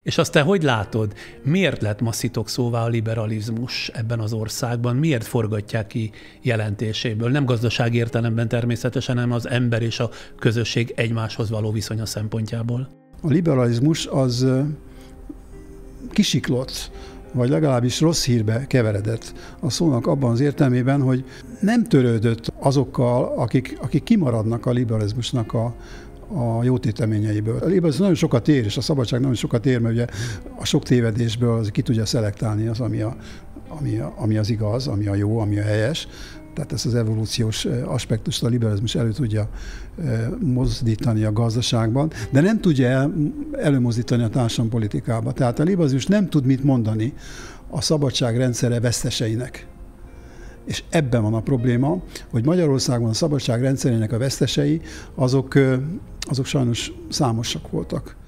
És azt te hogy látod, miért lett ma szitokszóvá a liberalizmus ebben az országban? Miért forgatják ki jelentéséből? Nem gazdasági értelemben természetesen, hanem az ember és a közösség egymáshoz való viszonya szempontjából. A liberalizmus az kisiklott, vagy legalábbis rossz hírbe keveredett a szónak abban az értelmében, hogy nem törődött azokkal, akik kimaradnak a liberalizmusnak a jótéteményeiből. A liberalizmus nagyon sokat ér, és a szabadság nagyon sokat ér, mert ugye a sok tévedésből az ki tudja szelektálni az, ami az igaz, ami a jó, ami a helyes. Tehát ezt az evolúciós aspektust a liberalizmus elő tudja mozdítani a gazdaságban, de nem tudja előmozdítani a társadalompolitikába. Tehát a liberalizmus nem tud mit mondani a szabadság rendszere veszteseinek. És ebben van a probléma, hogy Magyarországon a szabadság rendszerének a vesztesei, azok sajnos számosak voltak.